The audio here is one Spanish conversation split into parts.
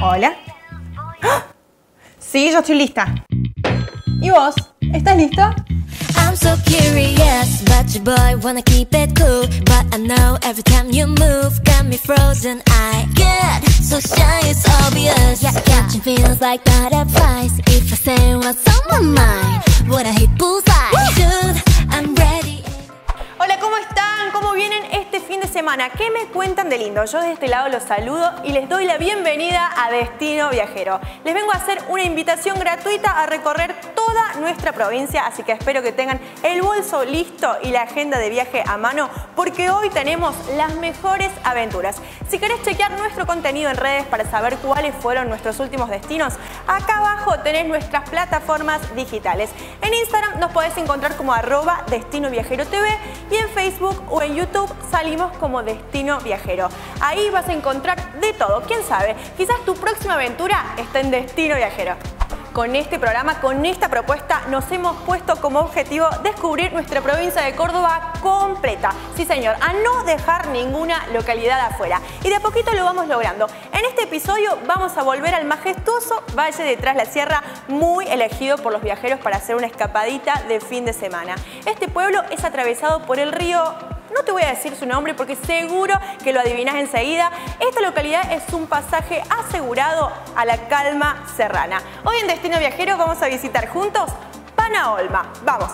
Hola. ¡Ah! Sí, yo estoy lista. ¿Y vos? ¿Estás listo? I'm so curious, but your boy wanna keep it cool. But I know every time you move, got me frozen. I get so shy, it's obvious. Yeah, catching feels like butterflies. If I say what's on my mind, would I hit bullseye? Dude, I'm ready. Hola, ¿cómo están? ¿Cómo vienen este fin de semana? ¿Qué me cuentan de lindo? Yo de este lado los saludo y les doy la bienvenida a Destino Viajero. Les vengo a hacer una invitación gratuita a recorrer toda nuestra provincia, así que espero que tengan el bolso listo y la agenda de viaje a mano, porque hoy tenemos las mejores aventuras. Si querés chequear nuestro contenido en redes para saber cuáles fueron nuestros últimos destinos, acá abajo tenés nuestras plataformas digitales. En Instagram nos podés encontrar como @DestinoViajeroTV y en Facebook o en YouTube salimos como Destino Viajero. Ahí vas a encontrar de todo. ¿Quién sabe? Quizás tu próxima aventura está en Destino Viajero. Con este programa, con esta propuesta, nos hemos puesto como objetivo descubrir nuestra provincia de Córdoba completa. Sí, señor, a no dejar ninguna localidad afuera. Y de a poquito lo vamos logrando. En este episodio vamos a volver al majestuoso Valle de Tras la Sierra, muy elegido por los viajeros para hacer una escapadita de fin de semana. Este pueblo es atravesado por el río... No te voy a decir su nombre porque seguro que lo adivinás enseguida. Esta localidad es un pasaje asegurado a la calma serrana. Hoy en Destino Viajero vamos a visitar juntos Panaolma. ¡Vamos!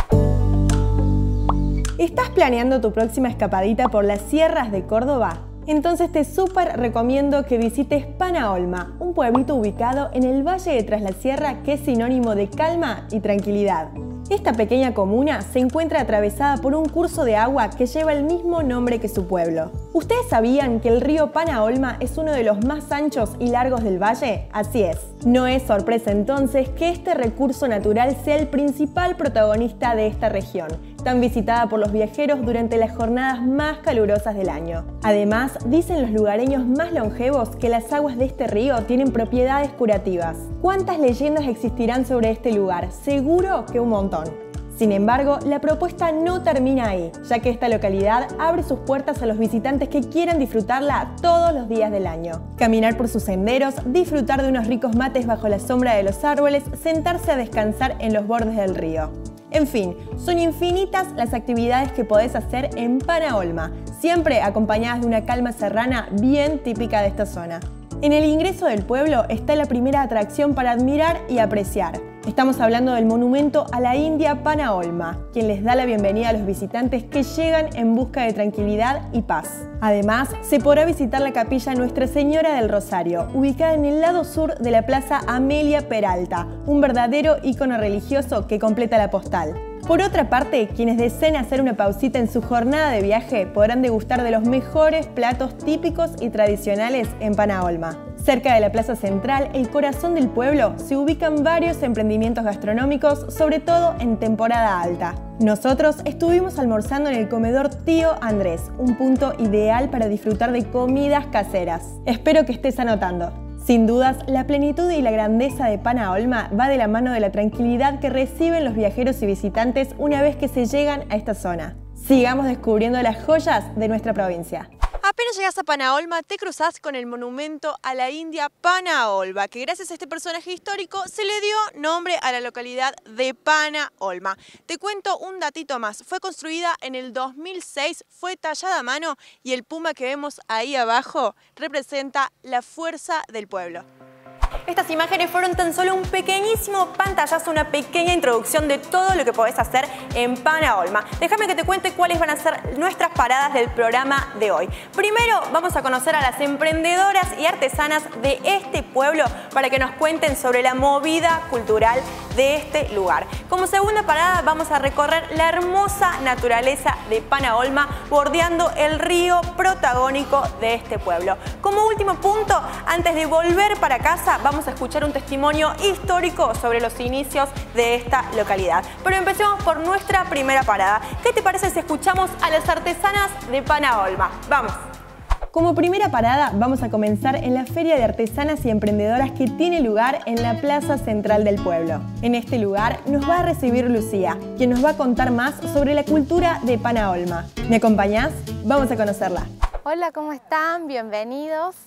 ¿Estás planeando tu próxima escapadita por las sierras de Córdoba? Entonces te súper recomiendo que visites Panaolma, un pueblito ubicado en el Valle de Tras la Sierra que es sinónimo de calma y tranquilidad. Esta pequeña comuna se encuentra atravesada por un curso de agua que lleva el mismo nombre que su pueblo. ¿Ustedes sabían que el río Panaolma es uno de los más anchos y largos del valle? Así es. No es sorpresa entonces que este recurso natural sea el principal protagonista de esta región, tan visitada por los viajeros durante las jornadas más calurosas del año. Además, dicen los lugareños más longevos que las aguas de este río tienen propiedades curativas. ¿Cuántas leyendas existirán sobre este lugar? Seguro que un montón. Sin embargo, la propuesta no termina ahí, ya que esta localidad abre sus puertas a los visitantes que quieran disfrutarla todos los días del año. Caminar por sus senderos, disfrutar de unos ricos mates bajo la sombra de los árboles, sentarse a descansar en los bordes del río. En fin, son infinitas las actividades que podés hacer en Panaolma, siempre acompañadas de una calma serrana bien típica de esta zona. En el ingreso del pueblo está la primera atracción para admirar y apreciar. Estamos hablando del monumento a la India Panaolma, quien les da la bienvenida a los visitantes que llegan en busca de tranquilidad y paz. Además, se podrá visitar la capilla Nuestra Señora del Rosario, ubicada en el lado sur de la Plaza Amelia Peralta, un verdadero ícono religioso que completa la postal. Por otra parte, quienes deseen hacer una pausita en su jornada de viaje podrán degustar de los mejores platos típicos y tradicionales en Panaolma. Cerca de la plaza central, el corazón del pueblo, se ubican varios emprendimientos gastronómicos, sobre todo en temporada alta. Nosotros estuvimos almorzando en el comedor Tío Andrés, un punto ideal para disfrutar de comidas caseras. Espero que estés anotando. Sin dudas, la plenitud y la grandeza de Panaolma va de la mano de la tranquilidad que reciben los viajeros y visitantes una vez que se llegan a esta zona. Sigamos descubriendo las joyas de nuestra provincia. Apenas llegas a Panaolma, te cruzás con el monumento a la India Panaolma, que gracias a este personaje histórico se le dio nombre a la localidad de Panaolma. Te cuento un datito más. Fue construida en el 2006, fue tallada a mano y el puma que vemos ahí abajo representa la fuerza del pueblo. Estas imágenes fueron tan solo un pequeñísimo pantallazo, una pequeña introducción de todo lo que podés hacer en Panaolma. Déjame que te cuente cuáles van a ser nuestras paradas del programa de hoy. Primero vamos a conocer a las emprendedoras y artesanas de este pueblo para que nos cuenten sobre la movida cultural de este lugar. Como segunda parada vamos a recorrer la hermosa naturaleza de Panaolma, bordeando el río protagónico de este pueblo. Como último punto, antes de volver para casa, vamos a escuchar un testimonio histórico sobre los inicios de esta localidad. Pero empecemos por nuestra primera parada. ¿Qué te parece si escuchamos a las artesanas de Panaolma? ¡Vamos! Como primera parada vamos a comenzar en la Feria de Artesanas y Emprendedoras que tiene lugar en la Plaza Central del pueblo. En este lugar nos va a recibir Lucía, quien nos va a contar más sobre la cultura de Panaolma. ¿Me acompañás? Vamos a conocerla. Hola, ¿cómo están? Bienvenidos.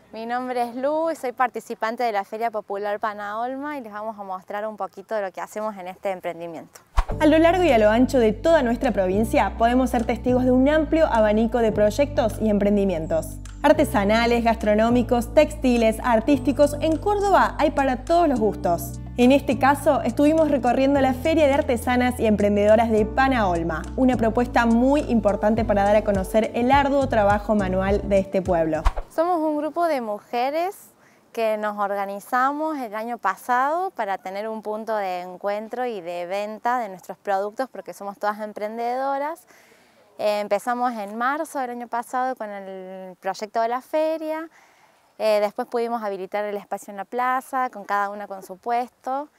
Mi nombre es Lu y soy participante de la Feria Popular Pana Olma y les vamos a mostrar un poquito de lo que hacemos en este emprendimiento. A lo largo y a lo ancho de toda nuestra provincia podemos ser testigos de un amplio abanico de proyectos y emprendimientos. Artesanales, gastronómicos, textiles, artísticos, en Córdoba hay para todos los gustos. En este caso, estuvimos recorriendo la Feria de Artesanas y Emprendedoras de Pana Olma, una propuesta muy importante para dar a conocer el arduo trabajo manual de este pueblo. Somos un grupo de mujeres que nos organizamos el año pasado para tener un punto de encuentro y de venta de nuestros productos porque somos todas emprendedoras. Empezamos en marzo del año pasado con el proyecto de la feria. Después pudimos habilitar el espacio en la plaza, con cada una con su puesto.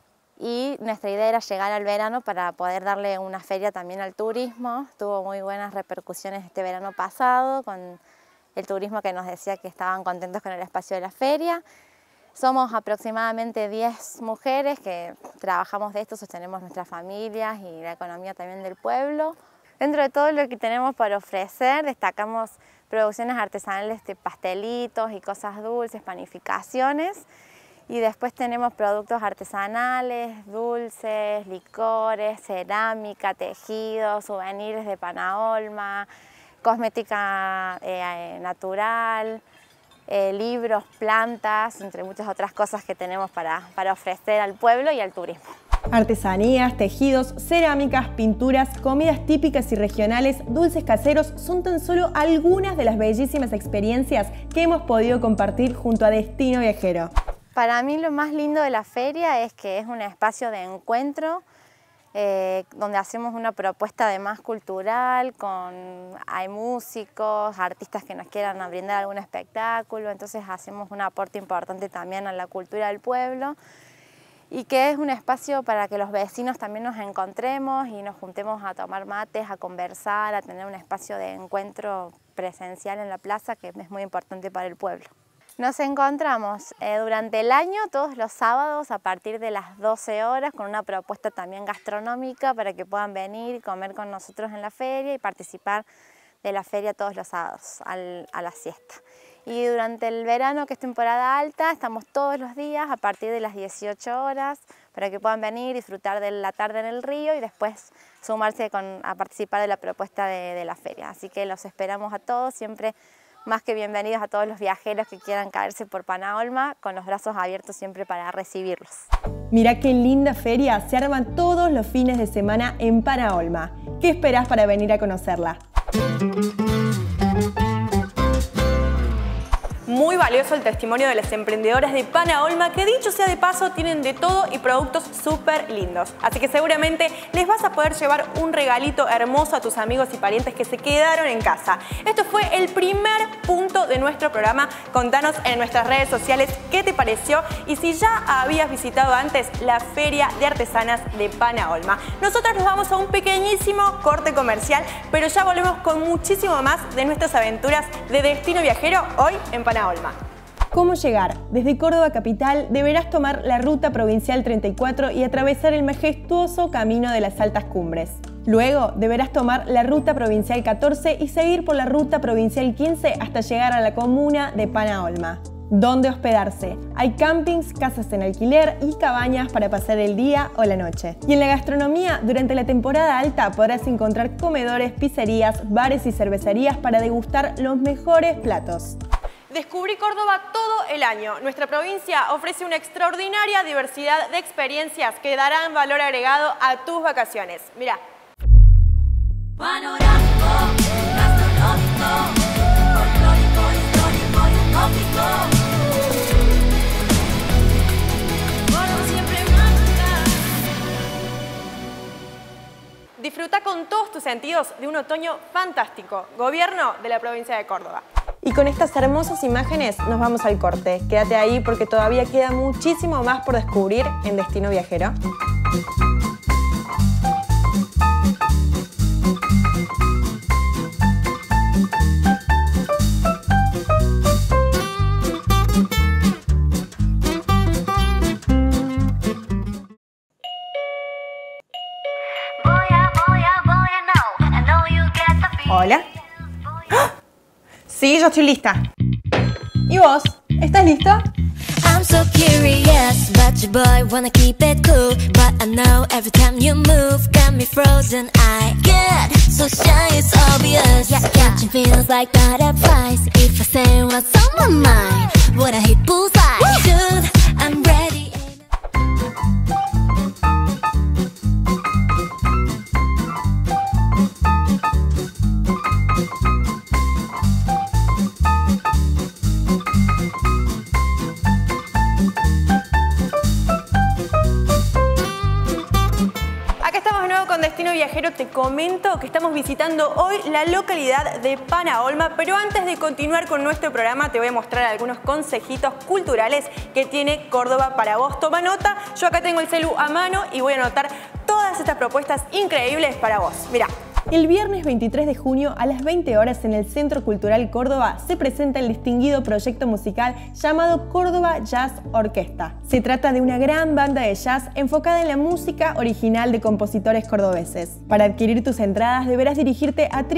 Y nuestra idea era llegar al verano para poder darle una feria también al turismo. Tuvo muy buenas repercusiones este verano pasado, con el turismo que nos decía que estaban contentos con el espacio de la feria. Somos aproximadamente 10 mujeres que trabajamos de esto, sostenemos nuestras familias y la economía también del pueblo. Dentro de todo lo que tenemos para ofrecer, destacamos producciones artesanales de pastelitos y cosas dulces, panificaciones. Y después tenemos productos artesanales, dulces, licores, cerámica, tejidos, souvenirs de Pana Olma, cosmética natural, libros, plantas, entre muchas otras cosas que tenemos para ofrecer al pueblo y al turismo. Artesanías, tejidos, cerámicas, pinturas, comidas típicas y regionales, dulces caseros son tan solo algunas de las bellísimas experiencias que hemos podido compartir junto a Destino Viajero. Para mí lo más lindo de la feria es que es un espacio de encuentro donde hacemos una propuesta además cultural, hay músicos, artistas que nos quieran brindar algún espectáculo, entonces hacemos un aporte importante también a la cultura del pueblo y que es un espacio para que los vecinos también nos encontremos y nos juntemos a tomar mates, a conversar, a tener un espacio de encuentro presencial en la plaza que es muy importante para el pueblo. Nos encontramos durante el año todos los sábados a partir de las 12 horas con una propuesta también gastronómica para que puedan venir y comer con nosotros en la feria y participar de la feria todos los sábados a la siesta. Y durante el verano, que es temporada alta, estamos todos los días a partir de las 18 horas para que puedan venir, disfrutar de la tarde en el río y después sumarse a participar de la propuesta de la feria. Así que los esperamos a todos, siempre más que bienvenidos a todos los viajeros que quieran caerse por Pana Olma, con los brazos abiertos siempre para recibirlos. Mirá qué linda feria se arma todos los fines de semana en Pana Olma. ¿Qué esperás para venir a conocerla? Muy valioso el testimonio de las emprendedoras de Pana Olma, que dicho sea de paso tienen de todo y productos súper lindos. Así que seguramente les vas a poder llevar un regalito hermoso a tus amigos y parientes que se quedaron en casa. Esto fue el primer punto de nuestro programa. Contanos en nuestras redes sociales qué te pareció y si ya habías visitado antes la Feria de Artesanas de Pana Olma. Nosotros nos vamos a un pequeñísimo corte comercial, pero ya volvemos con muchísimo más de nuestras aventuras de Destino Viajero hoy en Pana Olma. ¿Cómo llegar? Desde Córdoba capital deberás tomar la ruta provincial 34 y atravesar el majestuoso camino de las altas cumbres. Luego deberás tomar la ruta provincial 14 y seguir por la ruta provincial 15 hasta llegar a la comuna de Pana Olma. ¿Dónde hospedarse? Hay campings, casas en alquiler y cabañas para pasar el día o la noche. Y en la gastronomía, durante la temporada alta podrás encontrar comedores, pizzerías, bares y cervecerías para degustar los mejores platos. Descubrí Córdoba todo el año. Nuestra provincia ofrece una extraordinaria diversidad de experiencias que darán valor agregado a tus vacaciones. Mirá. Panorámico, gastronómico, folclórico, histórico y utópico. Córdoba siempre mágica. Disfruta con todos tus sentidos de un otoño fantástico. Gobierno de la provincia de Córdoba. Y con estas hermosas imágenes nos vamos al corte. Quédate ahí porque todavía queda muchísimo más por descubrir en Destino Viajero. Hola. ¡Ah! Sí, yo estoy lista. ¿Y vos? ¿Estás listo? I'm so curious, but your boy wanna keep it cool. But I know every time you move, got me frozen. I get so shy, it's obvious. Yeah, catching feels like butterflies. If I say what's on my mind, would I hit bullseye? Dude, I'm ready. Destino Viajero, te comento que estamos visitando hoy la localidad de Panaolma, pero antes de continuar con nuestro programa te voy a mostrar algunos consejitos culturales que tiene Córdoba para vos. Toma nota, yo acá tengo el celu a mano y voy a anotar todas estas propuestas increíbles para vos. Mirá. El viernes 23 de junio a las 20 horas en el Centro Cultural Córdoba se presenta el distinguido proyecto musical llamado Córdoba Jazz Orquesta. Se trata de una gran banda de jazz enfocada en la música original de compositores cordobeses. Para adquirir tus entradas deberás dirigirte a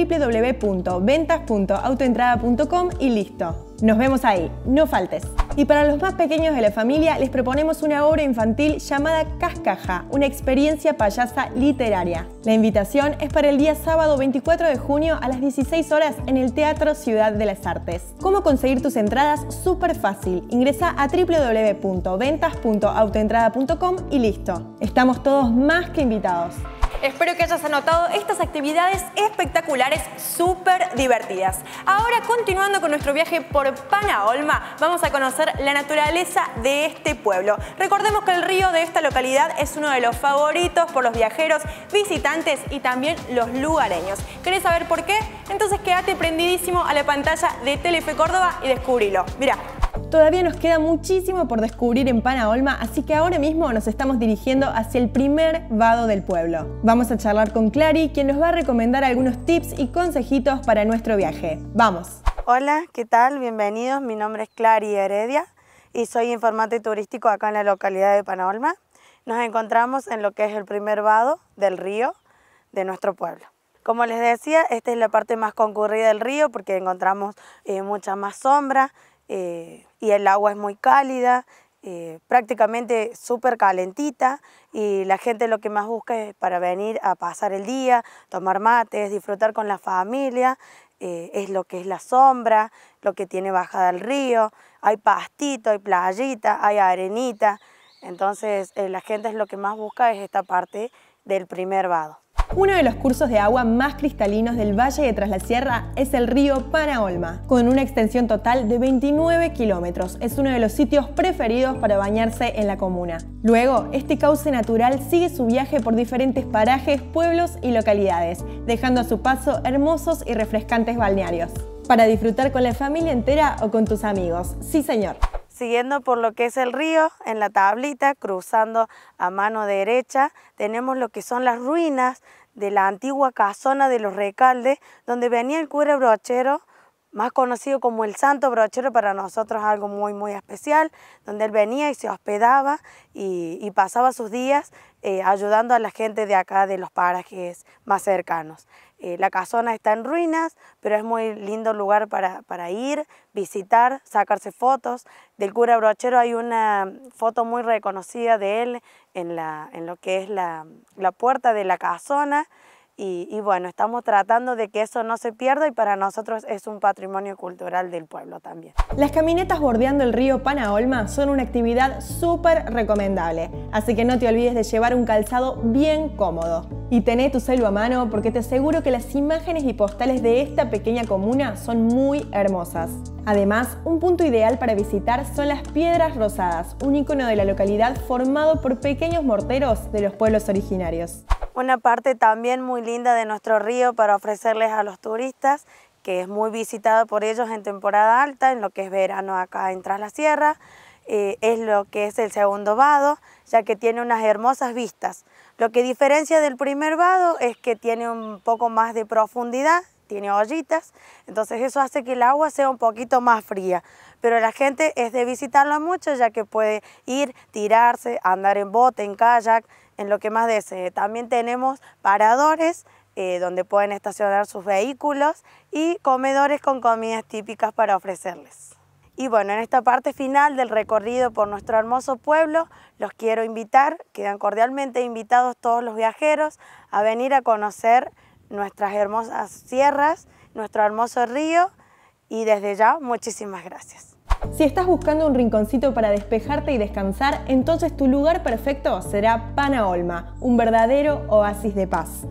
www.ventas.autoentrada.com y listo. Nos vemos ahí, no faltes. Y para los más pequeños de la familia les proponemos una obra infantil llamada Cascaja, una experiencia payasa literaria. La invitación es para el día sábado 24 de junio a las 16 horas en el Teatro Ciudad de las Artes. ¿Cómo conseguir tus entradas? Súper fácil. Ingresa a www.ventas.autoentrada.com y listo. Estamos todos más que invitados. Espero que hayas anotado estas actividades espectaculares, súper divertidas. Ahora, continuando con nuestro viaje por Panaolma, vamos a conocer la naturaleza de este pueblo. Recordemos que el río de esta localidad es uno de los favoritos por los viajeros, visitantes y también los lugareños. ¿Querés saber por qué? Entonces quédate prendidísimo a la pantalla de Telefe Córdoba y descubrilo. Mirá. Todavía nos queda muchísimo por descubrir en Panaolma, así que ahora mismo nos estamos dirigiendo hacia el primer vado del pueblo. Vamos a charlar con Clary, quien nos va a recomendar algunos tips y consejitos para nuestro viaje. ¡Vamos! Hola, ¿qué tal? Bienvenidos. Mi nombre es Clary Heredia y soy informante turístico acá en la localidad de Panaolma. Nos encontramos en lo que es el primer vado del río de nuestro pueblo. Como les decía, esta es la parte más concurrida del río porque encontramos mucha más sombra, y el agua es muy cálida, prácticamente súper calentita, y la gente lo que más busca es para venir a pasar el día, tomar mates, disfrutar con la familia, es lo que es la sombra, lo que tiene bajada el río, hay pastito, hay playita, hay arenita, entonces la gente es lo que más busca es esta parte del primer vado. Uno de los cursos de agua más cristalinos del Valle de Tras la Sierra es el río Panaolma, con una extensión total de 29 kilómetros. Es uno de los sitios preferidos para bañarse en la comuna. Luego, este cauce natural sigue su viaje por diferentes parajes, pueblos y localidades, dejando a su paso hermosos y refrescantes balnearios. Para disfrutar con la familia entera o con tus amigos. Sí, señor. Siguiendo por lo que es el río, en la tablita, cruzando a mano derecha, tenemos lo que son las ruinas de la antigua casona de los Recaldes, donde venía el cura Brochero, más conocido como el Santo Brochero, para nosotros algo muy especial, donde él venía y se hospedaba y pasaba sus días ayudando a la gente de acá, de los parajes más cercanos. La casona está en ruinas, pero es muy lindo lugar para ir, visitar, sacarse fotos. Del cura Brochero hay una foto muy reconocida de él en lo que es la puerta de la casona. Y bueno, estamos tratando de que eso no se pierda y para nosotros es un patrimonio cultural del pueblo también. Las caminatas bordeando el río Panaolma son una actividad súper recomendable, así que no te olvides de llevar un calzado bien cómodo. Y tené tu celu a mano porque te aseguro que las imágenes y postales de esta pequeña comuna son muy hermosas. Además, un punto ideal para visitar son las Piedras Rosadas, un ícono de la localidad formado por pequeños morteros de los pueblos originarios. Una parte también muy linda de nuestro río para ofrecerles a los turistas, que es muy visitado por ellos en temporada alta, en lo que es verano acá en Tras la Sierra, es lo que es el segundo vado, ya que tiene unas hermosas vistas. Lo que diferencia del primer vado es que tiene un poco más de profundidad, tiene ollitas, entonces eso hace que el agua sea un poquito más fría. Pero la gente es de visitarlo mucho, ya que puede ir, tirarse, andar en bote, en kayak, en lo que más desee. También tenemos paradores donde pueden estacionar sus vehículos y comedores con comidas típicas para ofrecerles. Y bueno, en esta parte final del recorrido por nuestro hermoso pueblo, los quiero invitar, quedan cordialmente invitados todos los viajeros a venir a conocer nuestras hermosas sierras, nuestro hermoso río, y desde ya, muchísimas gracias. Si estás buscando un rinconcito para despejarte y descansar, entonces tu lugar perfecto será Pana Olma, un verdadero oasis de paz.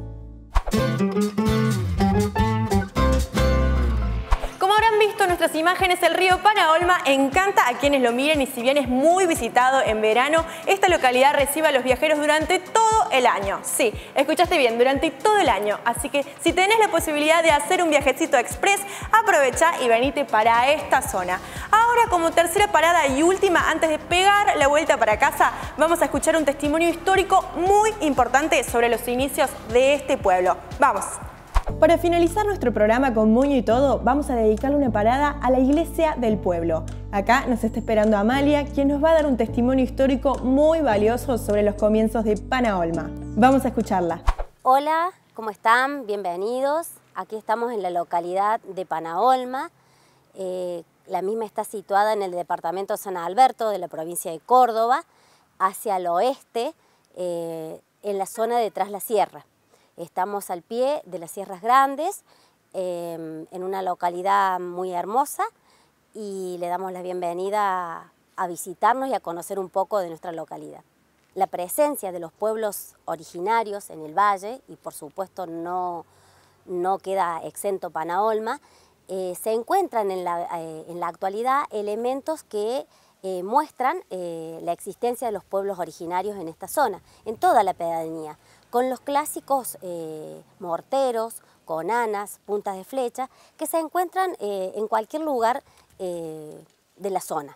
Nuestras imágenes, el río Pana Olma encanta a quienes lo miren y si bien es muy visitado en verano, esta localidad recibe a los viajeros durante todo el año. Sí, escuchaste bien, durante todo el año. Así que si tenés la posibilidad de hacer un viajecito express, aprovecha y venite para esta zona. Ahora, como tercera parada y última, antes de pegar la vuelta para casa, vamos a escuchar un testimonio histórico muy importante sobre los inicios de este pueblo. ¡Vamos! Para finalizar nuestro programa con moño y todo, vamos a dedicarle una parada a la iglesia del pueblo. Acá nos está esperando Amalia, quien nos va a dar un testimonio histórico muy valioso sobre los comienzos de Pana Olma. Vamos a escucharla. Hola, ¿cómo están? Bienvenidos. Aquí estamos en la localidad de Pana Olma. La misma está situada en el departamento de San Alberto, de la provincia de Córdoba, hacia el oeste, en la zona de Tras la Sierra. Estamos al pie de las Sierras Grandes, en una localidad muy hermosa, y le damos la bienvenida a visitarnos y a conocer un poco de nuestra localidad. La presencia de los pueblos originarios en el valle, y por supuesto no queda exento Pana Olma, se encuentran en la actualidad elementos que muestran la existencia de los pueblos originarios en esta zona, en toda la pedanía, con los clásicos morteros, conanas, puntas de flecha, que se encuentran en cualquier lugar de la zona.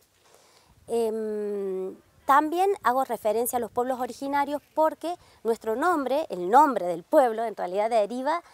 También hago referencia a los pueblos originarios porque nuestro nombre, el nombre del pueblo, en realidad deriva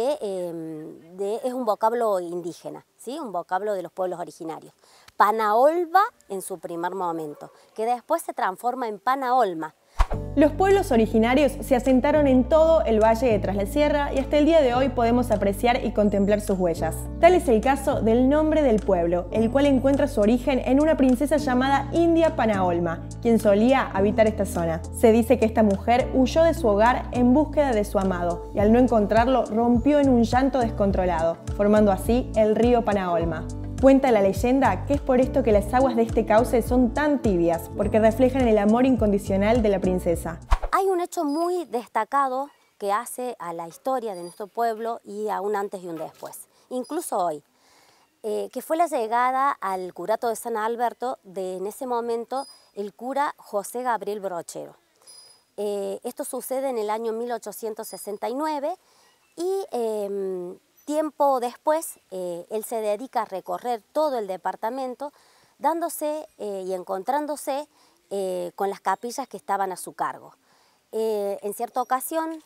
es un vocablo indígena, ¿sí? Un vocablo de los pueblos originarios. Pana Olva en su primer momento, que después se transforma en Pana Olma. Los pueblos originarios se asentaron en todo el valle de Tras la Sierra y hasta el día de hoy podemos apreciar y contemplar sus huellas. Tal es el caso del nombre del pueblo, el cual encuentra su origen en una princesa llamada India Pana Olma, quien solía habitar esta zona. Se dice que esta mujer huyó de su hogar en búsqueda de su amado y al no encontrarlo rompió en un llanto descontrolado, formando así el río Pana Olma. Cuenta la leyenda que es por esto que las aguas de este cauce son tan tibias, porque reflejan el amor incondicional de la princesa. Hay un hecho muy destacado que hace a la historia de nuestro pueblo y a un antes y un después, incluso hoy, que fue la llegada al curato de San Alberto de, en ese momento, el cura José Gabriel Brochero. Esto sucede en el año 1869 y tiempo después, él se dedica a recorrer todo el departamento, dándose y encontrándose con las capillas que estaban a su cargo. En cierta ocasión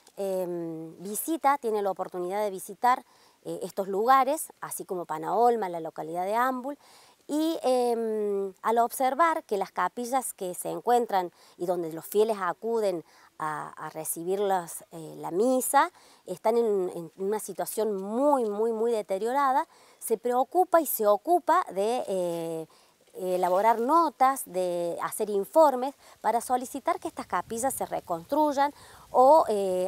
tiene la oportunidad de visitar estos lugares, así como Pana Olma, la localidad de Ambul, y al observar que las capillas que se encuentran y donde los fieles acuden a recibir la misa, están en una situación muy deteriorada, se preocupa y se ocupa de elaborar notas, de hacer informes para solicitar que estas capillas se reconstruyan o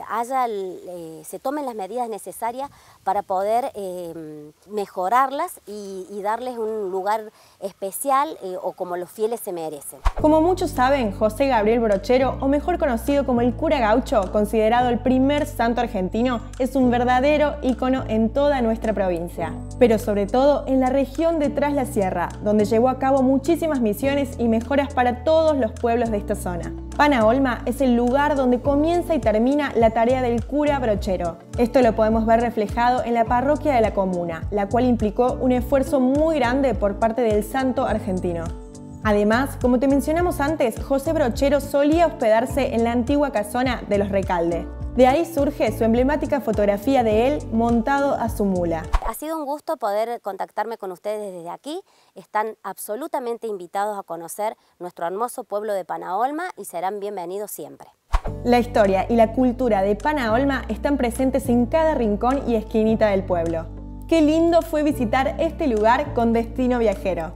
se tomen las medidas necesarias para poder mejorarlas y darles un lugar especial o como los fieles se merecen. Como muchos saben, José Gabriel Brochero, o mejor conocido como el cura gaucho, considerado el primer santo argentino, es un verdadero ícono en toda nuestra provincia, pero sobre todo en la región de Tras la Sierra, donde llevó a cabo muchísimas misiones y mejoras para todos los pueblos de esta zona. Pana Olma es el lugar donde comienza y termina la tarea del cura Brochero. Esto lo podemos ver reflejado en la parroquia de la comuna, la cual implicó un esfuerzo muy grande por parte del santo argentino. Además, como te mencionamos antes, José Brochero solía hospedarse en la antigua casona de los Recalde. De ahí surge su emblemática fotografía de él montado a su mula. Ha sido un gusto poder contactarme con ustedes desde aquí. Están absolutamente invitados a conocer nuestro hermoso pueblo de Pana Olma y serán bienvenidos siempre. La historia y la cultura de Pana Olma están presentes en cada rincón y esquinita del pueblo. Qué lindo fue visitar este lugar con destino viajero.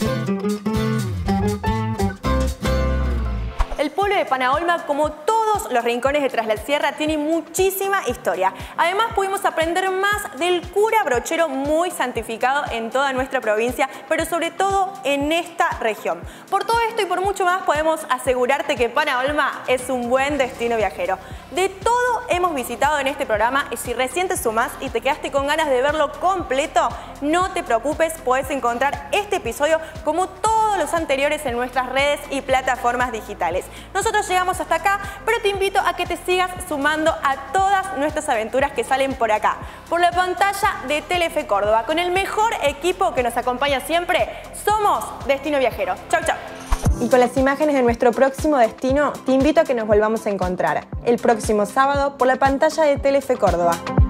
El pueblo de Panaolma, como todos los rincones de Tras la Sierra, tiene muchísima historia. Además, pudimos aprender más del cura brochero muy santificado en toda nuestra provincia, pero sobre todo en esta región. Por todo esto y por mucho más, podemos asegurarte que Panaolma es un buen destino viajero. De todo hemos visitado en este programa y si recién te sumás y te quedaste con ganas de verlo completo, no te preocupes, podés encontrar este episodio como todos los anteriores en nuestras redes y plataformas digitales. Nosotros llegamos hasta acá, pero te invito a que te sigas sumando a todas nuestras aventuras que salen por acá, por la pantalla de Telefe Córdoba, con el mejor equipo que nos acompaña siempre. Somos Destino Viajero. Chau, chau. Y con las imágenes de nuestro próximo destino, te invito a que nos volvamos a encontrar el próximo sábado por la pantalla de Telefe Córdoba.